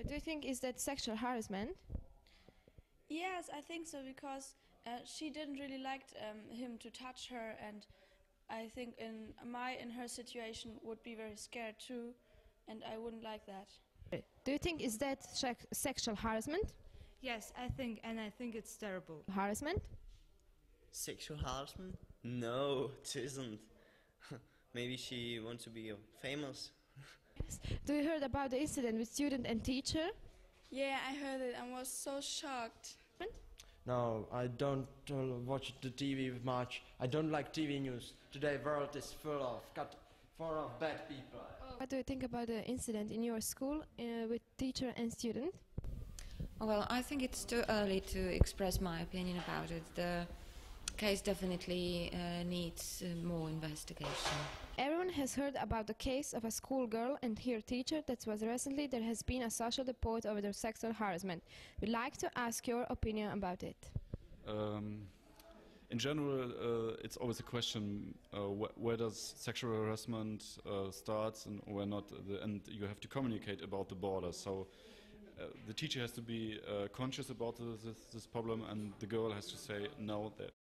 Do you think is that sexual harassment? Yes, I think so, because she didn't really like him to touch her, and I think in her situation would be very scared too, and I wouldn't like that. Do you think is that sexual harassment? Yes, I think it's terrible. Harassment? Sexual harassment? No, it isn't. Maybe she wants to be famous. Do you heard about the incident with student and teacher? Yeah, I heard it and was so shocked. No, I don't watch the TV much. I don't like TV news. Today world is full of bad people. What do you think about the incident in your school with teacher and student? Well, I think it's too early to express my opinion about it. The case definitely needs more investigation. Everyone has heard about the case of a schoolgirl and her teacher that was recently there has been a social report over the sexual harassment. We'd like to ask your opinion about it. In general, it's always a question where does sexual harassment starts and where not, and you have to communicate about the border. So the teacher has to be conscious about this problem, and the girl has to say no.